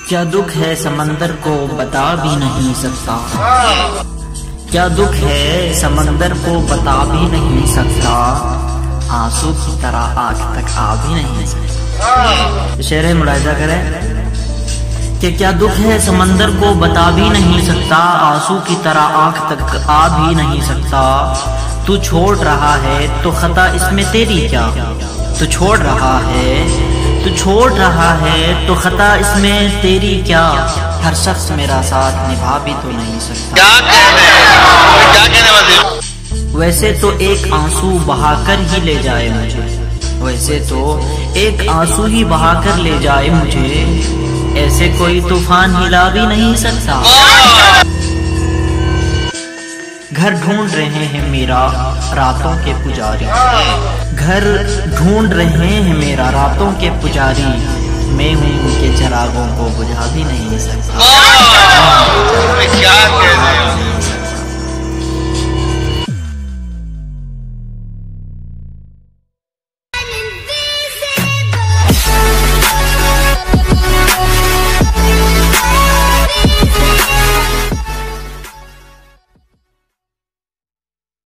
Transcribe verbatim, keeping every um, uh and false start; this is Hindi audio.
क्या दुख है समंदर को बता भी नहीं सकता, क्या दुख है समंदर को बता भी नहीं सकता, आंसू की तरह आंख तक आ भी नहीं सकता। शेर मुलाहिजा करें कि क्या दुख है समंदर को बता भी नहीं सकता, आंसू की तरह आंख तक आ भी नहीं सकता। तू छोड़ रहा है तो खता इसमें तेरी क्या, तू छोड़ रहा है तू छोड़ रहा है तो खता इसमें तेरी क्या। हर शख्स मेरा साथ निभा भी तो नहीं सकता। क्या कहने क्या कहने वाले? वैसे तो एक आंसू बहाकर ही ले जाए मुझे, वैसे तो एक आंसू ही बहाकर ले जाए मुझे, ऐसे कोई तूफान हिला भी नहीं सकता। घर ढूंढ रहे हैं मेरा रातों के पुजारी, घर ढूंढ रहे हैं मेरा रातों के पुजारी, मैं हूँ उनके चरागों को बुझा भी नहीं सकता।